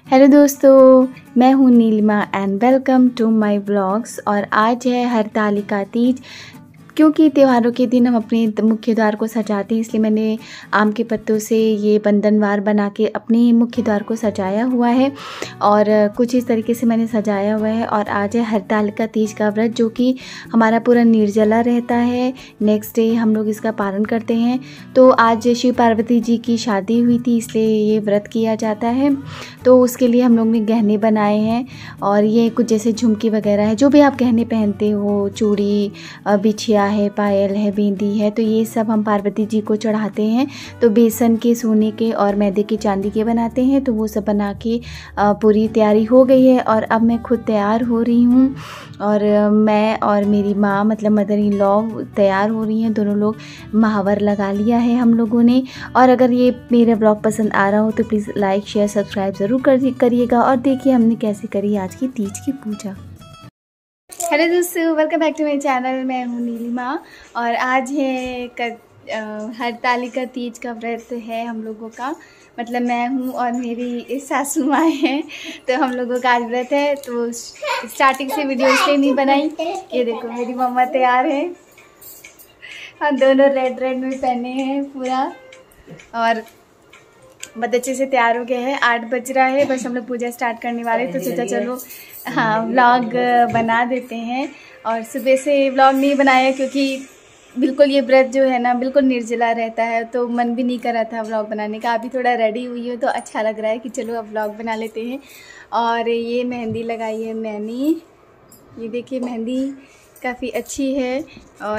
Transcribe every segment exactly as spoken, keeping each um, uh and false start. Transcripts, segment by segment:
Hello दोस्तों, मैं हूँ Neelima and welcome to my vlogs. और आज है हरतालिका तीज। क्योंकि त्योहारों के दिन हम अपने मुख्य द्वार को सजाते हैं, इसलिए मैंने आम के पत्तों से ये बंधनवार बना के अपने मुख्य द्वार को सजाया हुआ है और कुछ इस तरीके से मैंने सजाया हुआ है। और आज है हरतालिका तीज का व्रत, जो कि हमारा पूरा निर्जला रहता है। नेक्स्ट डे हम लोग इसका पालन करते हैं। तो आज शिव पार्वती जी की शादी हुई थी, इसलिए ये व्रत किया जाता है। तो उसके लिए हम लोग ने गहने बनाए हैं और ये कुछ जैसे झुमकी वगैरह है, जो भी आप गहने पहनते हो, चूड़ी, बिछिया है, पायल है, बिंदी है, तो ये सब हम पार्वती जी को चढ़ाते हैं। तो बेसन के, सोने के और मैदे के, चांदी के बनाते हैं। तो वो सब बना के पूरी तैयारी हो गई है और अब मैं खुद तैयार हो रही हूँ। और मैं और मेरी माँ, मतलब मदर इन लॉ, तैयार हो रही हैं। दोनों लोग महावर लगा लिया है हम लोगों ने। और अगर ये मेरा ब्लॉग पसंद आ रहा हो तो प्लीज़ लाइक, शेयर, सब्सक्राइब ज़रूर कर करिएगा। और देखिए हमने कैसे करी आज की तीज की पूजा। हेलो दोस्तों, welcome back to my channel. मैं हूँ नीलिमा और आज है हरतालिका तीज का व्रत है हम लोगों का। मतलब मैं हूँ और मेरी सासू माँ हैं, तो हम लोगों का आज व्रत है। तो स्टार्टिंग से वीडियो इसलिए नहीं बनाई। ये देखो मेरी मम्मा तैयार है, हम दोनों रेड रेड में पहने हैं पूरा और बहुत अच्छे से तैयार हो गए हैं। आठ बज रहा है, बस हम लोग पूजा स्टार्ट करने वाले, तो सोचा चलो हाँ व्लॉग बना देते हैं। और सुबह से व्लॉग नहीं बनाया क्योंकि बिल्कुल ये व्रत जो है ना बिल्कुल निर्जला रहता है, तो मन भी नहीं कर रहा था व्लॉग बनाने का। अभी थोड़ा रेडी हुई हो तो अच्छा लग रहा है कि चलो अब व्लॉग बना लेते हैं। और ये मेहंदी लगाई है मैंने, ये देखिए मेहंदी काफ़ी अच्छी है। और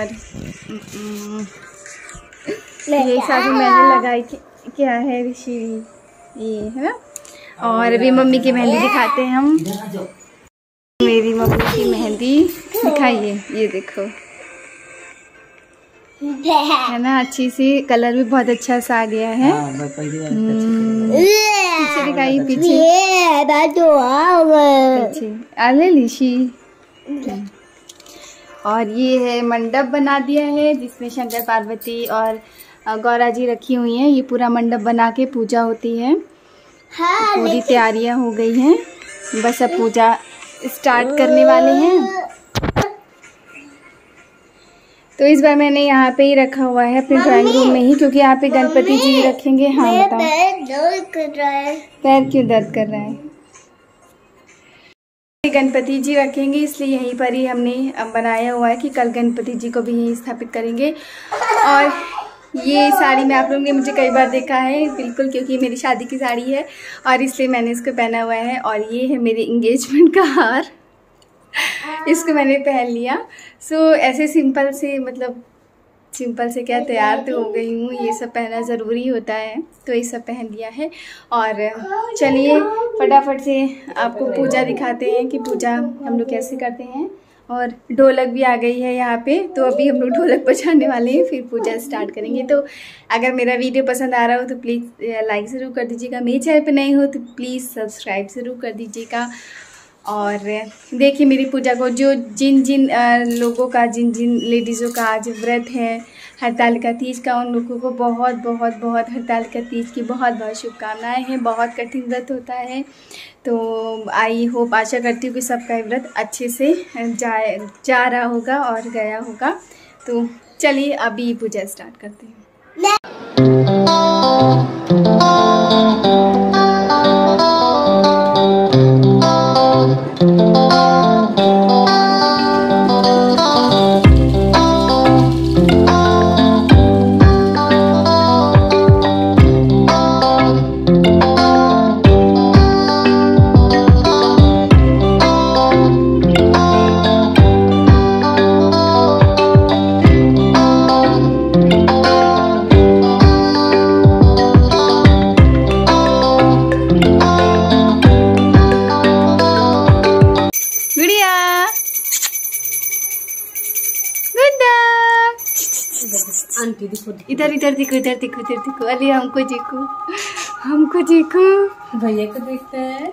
ये सारी मैंने लगाई क्या है ऋषि, ये है ना। और अभी मम्मी की मेहंदी दिखाते हैं हम। मेरी मम्मी की मेहंदी दिखाइए, ये देखो है ना, अच्छी सी, कलर भी बहुत अच्छा सा आ गया है। पीछे दिखाइए, पीछे पीछे आले लीशी। और ये है मंडप बना दिया है जिसमें शंकर पार्वती और गौरा जी रखी हुई हैं। ये पूरा मंडप बना के पूजा होती है। हाँ, पूरी तैयारियां हो गई हैं, बस अब पूजा स्टार्ट करने वाले हैं। तो इस बार मैंने यहाँ पे ही रखा हुआ है अपने ड्राइंग रूम में ही, क्योंकि यहाँ पे गणपति जी रखेंगे। हाँ बताओ, पैर क्यों दर्द कर रहा है? गणपति जी रखेंगे, इसलिए यहीं पर ही हमने बनाया हुआ है कि कल गणपति जी को भी यहीं स्थापित करेंगे। और ये साड़ी में आप लोगों ने मुझे कई बार देखा है, बिल्कुल क्योंकि मेरी शादी की साड़ी है और इसलिए मैंने इसको पहना हुआ है। और ये है मेरे इंगेजमेंट का हार, इसको मैंने पहन लिया। सो ऐसे सिंपल से, मतलब सिंपल से क्या, तैयार तो हो गई हूँ। ये सब पहनना ज़रूरी होता है, तो ये सब पहन लिया है। और चलिए फटाफट से आपको पूजा दिखाते हैं कि पूजा हम लोग कैसे करते हैं। और ढोलक भी आ गई है यहाँ पे, तो अभी हम लोग ढोलक बजाने वाले हैं, फिर पूजा स्टार्ट करेंगे। तो अगर मेरा वीडियो पसंद आ रहा हो तो प्लीज़ लाइक ज़रूर कर दीजिएगा। मेरे चैनल पे नहीं हो तो प्लीज़ सब्सक्राइब ज़रूर कर दीजिएगा। और देखिए मेरी पूजा को, जो जिन जिन लोगों का, जिन जिन लेडीज़ों का आज व्रत है हरतालिका तीज का, उन लोगों को बहुत बहुत बहुत हरतालिका तीज की बहुत बहुत शुभकामनाएं हैं। बहुत कठिन व्रत होता है, तो आई होप, आशा करती हूँ कि सबका व्रत अच्छे से जाए जा रहा होगा और गया होगा। तो चलिए अभी पूजा स्टार्ट करते हैं। इधर इधर देखो, इधर देखो, इधर देखो। अरे हमको देखो, हमको देखो, भैया को देखते हैं।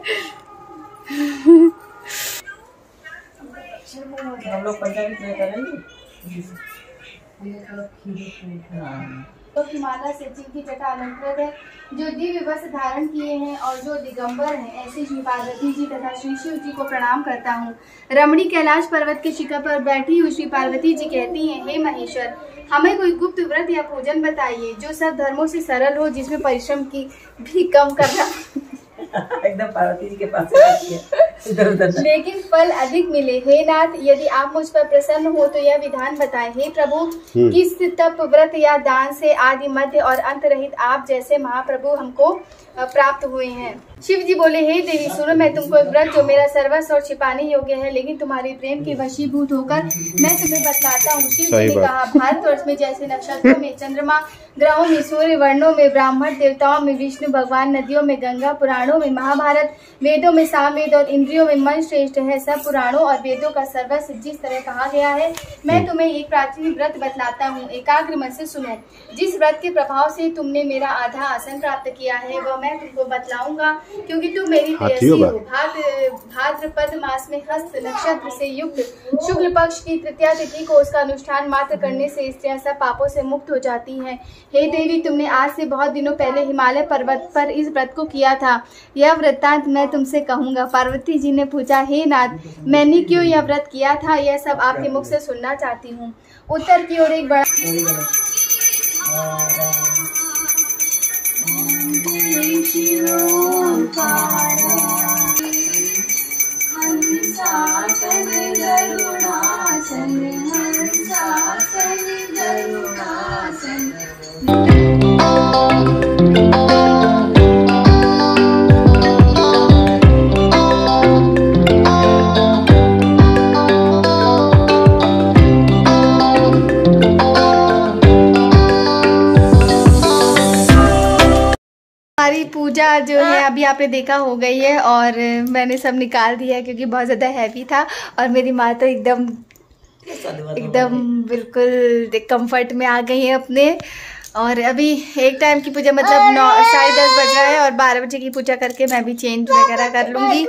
हम लोग पंजाबी प्ले करेंगे। पुष्पों की माला से जिनकी जटा अलंकृत है, जो दिव्य वस्त्र धारण किए हैं और जो दिगंबर हैं, ऐसे श्री पार्वती जी तथा श्री शिव जी को प्रणाम करता हूँ। रमणी कैलाश पर्वत के शिखर पर बैठी हुई श्री पार्वती जी कहती हैं, हे महेश्वर, हमें कोई गुप्त व्रत या पूजन बताइए जो सब धर्मों से सरल हो, जिसमें परिश्रम की भी कम करना एकदम पार्वती जी के पास है इधर उधर लेकिन फल अधिक मिले। हे नाथ, यदि आप मुझ पर प्रसन्न हो तो यह विधान बताएं। हे प्रभु, किस तप व्रत या दान से आदि मध्य और अंत रहित आप जैसे महाप्रभु हमको प्राप्त हुए हैं। शिव जी बोले, हे देवी सुनो, मैं तुमको एक व्रत जो मेरा सर्वस्व और छिपाने योग्य है, लेकिन तुम्हारे प्रेम के वशीभूत होकर मैं तुम्हें बतलाता हूँ। शिव जी ने कहा, भारतवर्ष में जैसे नक्षत्रों में चंद्रमा, ग्रहों में सूर्य, वर्णों में ब्राह्मण, देवताओं में विष्णु भगवान, नदियों में गंगा, पुराणों में महाभारत, वेदों में सामवेद और इंद्रियों में मन श्रेष्ठ है, सब पुराणों और वेदों का सर्वस्व जिस तरह कहा गया है, मैं तुम्हें एक प्राचीन व्रत बतलाता हूँ। एकाग्र मन से सुनो। जिस व्रत के प्रभाव से तुमने मेरा आधा आसन प्राप्त किया है, वह मैं तुमको बतलाऊंगा, क्योंकि तुम मेरी प्रेयसी हो। भाद्र भाद्रपद मास में हस्त नक्षत्र से युक्त शुक्ल पक्ष की तृतीया तिथि को उसका अनुष्ठान मात्र करने से स्त्रियां सब पापों से मुक्त हो जाती हैं। हे देवी, तुमने आज से बहुत दिनों पहले हिमालय पर्वत पर इस व्रत को किया था। यह वृत्तांत मैं तुमसे कहूंगा। पार्वती जी ने पूछा, हे नाथ, मैंने क्यों यह व्रत किया था, यह सब आपके मुख से सुनना चाहती हूँ। उत्तर की ओर एक बड़ा हमारी पूजा जो है अभी आपने देखा हो गई है, और मैंने सब निकाल दिया है क्योंकि बहुत ज़्यादा हैवी था, और मेरी माँ तो एकदम एकदम बिल्कुल कंफर्ट में आ गई है अपने। और अभी एक टाइम की पूजा मतलब नौ साढ़े दस बज रहा है, और बारह बजे की पूजा करके मैं भी चेंज वगैरह कर लूँगी।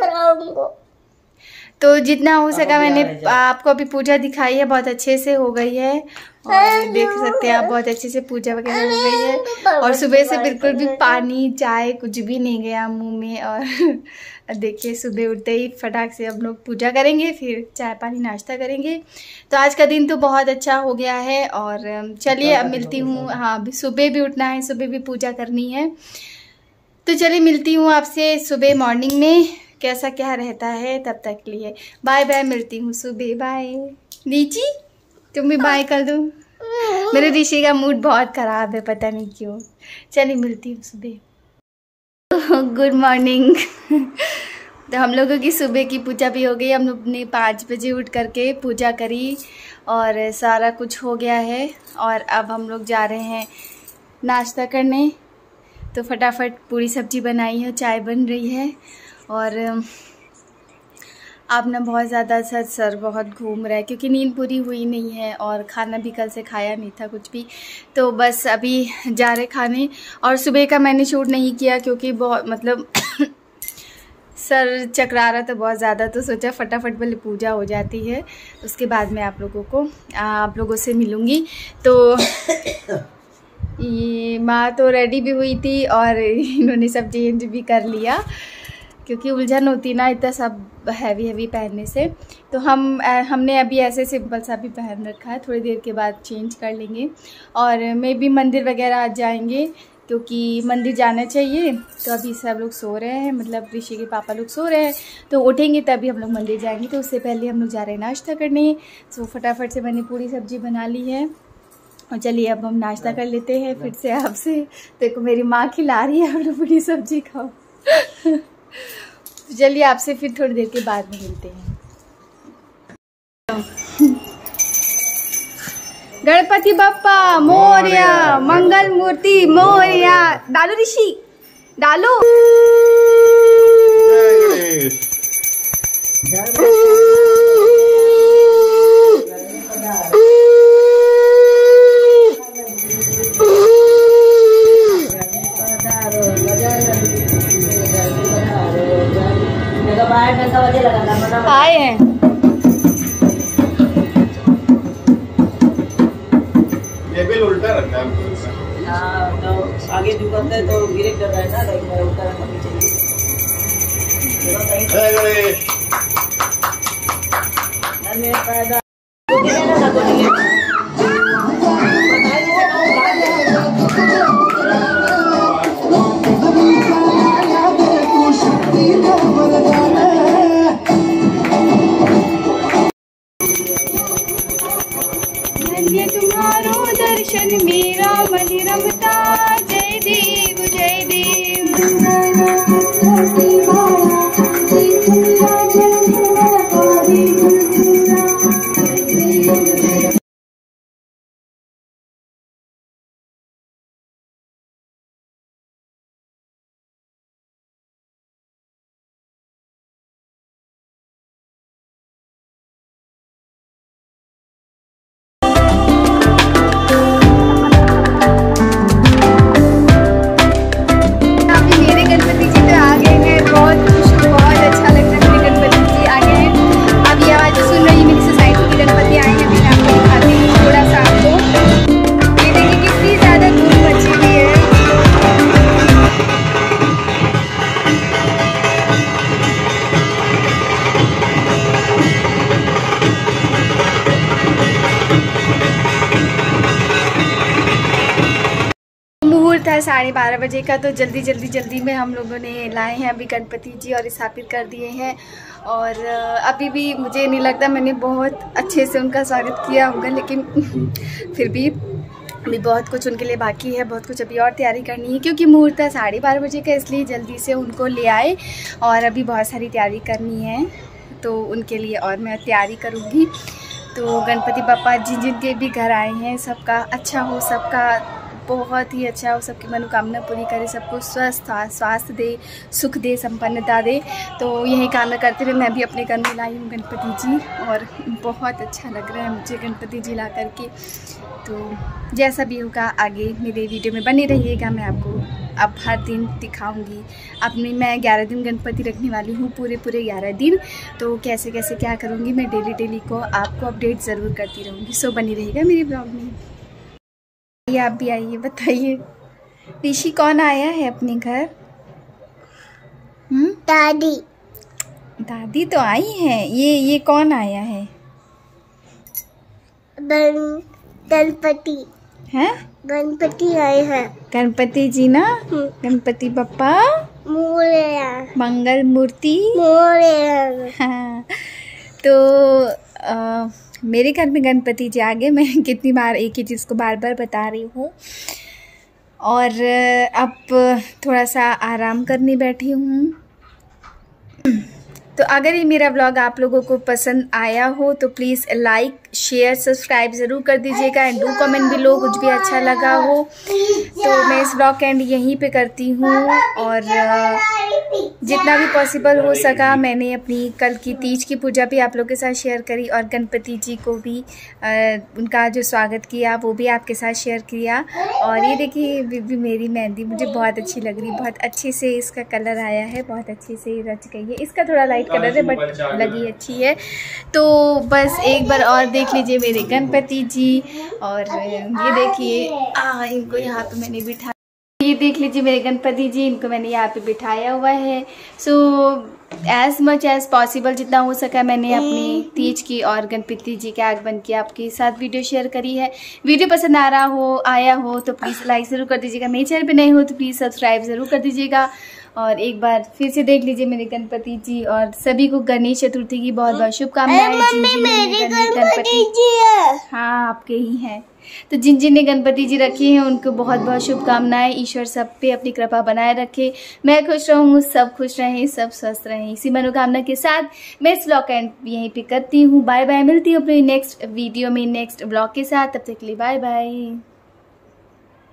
तो जितना हो सका मैंने आपको अभी पूजा दिखाई है, बहुत अच्छे से हो गई है, और देख सकते हैं आप बहुत अच्छे से पूजा वगैरह हो गई है। और सुबह से बिल्कुल भी पानी चाय कुछ भी नहीं गया मुंह में। और देखिए सुबह उठते ही फटाक से हम लोग पूजा करेंगे, फिर चाय पानी नाश्ता करेंगे। तो आज का दिन तो बहुत अच्छा हो गया है। और चलिए अब मिलती हूँ। हाँ, अभी सुबह भी उठना है, सुबह भी पूजा करनी है। तो चलिए मिलती हूँ आपसे सुबह मॉर्निंग में, कैसा क्या रहता है। तब तक के लिए बाय बाय, मिलती हूँ सुबह। बाय। लीची तुम भी बाय कर दो। मेरे ऋषि का मूड बहुत खराब है, पता नहीं क्यों। चलिए मिलती हूँ सुबह। Good morning. तो हम लोगों की सुबह की पूजा भी हो गई। हम लोग ने पाँच बजे उठ करके पूजा करी और सारा कुछ हो गया है। और अब हम लोग जा रहे हैं नाश्ता करने। तो फटाफट पूरी सब्जी बनाई है, चाय बन रही है। और आप ना बहुत ज़्यादा सर सर बहुत घूम रहा है क्योंकि नींद पूरी हुई नहीं है, और खाना भी कल से खाया नहीं था कुछ भी। तो बस अभी जा रहे खाने। और सुबह का मैंने शूट नहीं किया क्योंकि बहुत मतलब सर चकरा रहा था बहुत ज़्यादा। तो सोचा फटाफट पहले पूजा हो जाती है, उसके बाद मैं आप लोगों को आप लोगों से मिलूँगी। तो ये माँ तो रेडी भी हुई थी और इन्होंने सब चेंज भी कर लिया क्योंकि उलझन होती ना इतना सब हैवी हैवी पहनने से। तो हम हमने अभी ऐसे सिंपल सा भी पहन रखा है, थोड़ी देर के बाद चेंज कर लेंगे। और मैं भी मंदिर वगैरह आज जाएंगे क्योंकि मंदिर जाना चाहिए। तो अभी सब लोग सो रहे हैं, मतलब ऋषि के पापा लोग सो रहे हैं, तो उठेंगे तभी हम लोग मंदिर जाएंगे। तो उससे पहले हम लोग जा रहे हैं नाश्ता करने। तो फटाफट से मैंने पूरी सब्जी बना ली है, और चलिए अब हम नाश्ता कर लेते हैं फिर से आपसे। देखो मेरी माँ खिला रही है, आप लोग पूरी सब्जी खाओ। तो चलिए आपसे फिर थोड़ी देर के बाद में मिलते हैं। गणपति बप्पा मोरया, मंगल मूर्ति मोरया। डालो ऋषि डालो। आए हैं ये बिल उल्टा रखा है। हाँ, तो आगे झुकता है तो गिरे कर रहा है ना, लाइक उतर करनी चाहिए। फायदा तुम्हारो दर्शन मेरा मन रमता, जय देव जय देव। था साढ़े बारह बजे का, तो जल्दी जल्दी जल्दी में हम लोगों ने लाए हैं अभी गणपति जी और स्थापित कर दिए हैं। और अभी भी मुझे नहीं लगता मैंने बहुत अच्छे से उनका स्वागत किया होगा, लेकिन फिर भी अभी बहुत कुछ उनके लिए बाकी है, बहुत कुछ अभी और तैयारी करनी है, क्योंकि मुहूर्त है साढ़े बारह बजे का, इसलिए जल्दी से उनको ले आए और अभी बहुत सारी तैयारी करनी है, तो उनके लिए और मैं तैयारी करूँगी। तो गणपति बप्पा जिन जिन के भी घर आए हैं, सबका अच्छा हो, सबका बहुत ही अच्छा हो, सबकी मनोकामना पूरी करे, सबको स्वस्थ स्वास्थ्य दे, सुख दे, संपन्नता दे। तो यही कामना करते हुए मैं भी अपने घर में लाई हूँ गणपति जी, और बहुत अच्छा लग रहा है मुझे गणपति जी ला करके। तो जैसा भी होगा आगे मेरे वीडियो में बने रहिएगा, मैं आपको अब हर दिन दिखाऊंगी। अपनी मैं ग्यारह दिन गणपति रखने वाली हूँ, पूरे पूरे ग्यारह दिन, तो कैसे कैसे क्या करूँगी मैं डेली डेली को आपको अपडेट ज़रूर करती रहूँगी। सो बनी रहेगा मेरे ब्लॉग में। ये आप भी आइए, बताइए ऋषि कौन आया है अपने घर? हम्म, दादी। दादी तो आई है। ये ये कौन आया है? गणपति हैं? गणपति आए हैं। गणपति जी ना, गणपति बप्पा मोरया, मंगल मूर्ति मोरया। हाँ, तो आ, मेरे घर में गणपति जी आ गए। मैं कितनी बार एक ही चीज़ को बार बार बता रही हूँ। और अब थोड़ा सा आराम करने बैठी हूँ। तो अगर ये मेरा व्लॉग आप लोगों को पसंद आया हो तो प्लीज़ लाइक शेयर सब्सक्राइब ज़रूर कर दीजिएगा, एंड डू कमेंट भी लो कुछ भी अच्छा लगा हो। तो मैं इस व्लॉग का एंड यहीं पे करती हूँ, और जितना भी पॉसिबल हो सका मैंने अपनी कल की तीज की पूजा भी आप लोगों के साथ शेयर करी, और गणपति जी को भी आ, उनका जो स्वागत किया वो भी आपके साथ शेयर किया। और ये देखिए भी मेरी मेहंदी मुझे बहुत अच्छी लग रही, बहुत अच्छे से इसका कलर आया है, बहुत अच्छे से रच गई है। इसका थोड़ा लाइट कलर है बट लगी अच्छी है। तो बस एक बार और देख लीजिए मेरे गणपति जी, और ये देखिए आ इनको यहाँ पे मैंने बिठा, ये देख लीजिए मेरे गणपति जी, इनको मैंने यहाँ पे बिठाया हुआ है। So as much as possible जितना हो सका मैंने अपनी तीज की और गणपति जी के आगमन की आपके साथ वीडियो शेयर करी है। वीडियो पसंद आ रहा हो आया हो तो प्लीज़ लाइक ज़रूर कर दीजिएगा, मेरे चैनल पे नए हो तो प्लीज़ सब्सक्राइब ज़रूर कर दीजिएगा। और एक बार फिर से देख लीजिए मेरे गणपति जी, और सभी को गणेश चतुर्थी की बहुत बहुत शुभकामनाएं। गणपति हाँ आपके ही हैं, तो जिन जिन ने गणपति जी रखे हैं उनको बहुत बहुत शुभकामनाएं। ईश्वर सब पे अपनी कृपा बनाए रखे, मैं खुश रहूँ, सब खुश रहें, सब स्वस्थ रहें। इसी मनोकामना के साथ मैं इस ब्लॉग का एंड यहीं पे करती हूँ। बाय बाय, मिलती हूँ अपने नेक्स्ट वीडियो में नेक्स्ट ब्लॉग के साथ, तब तक के लिए बाय बाय।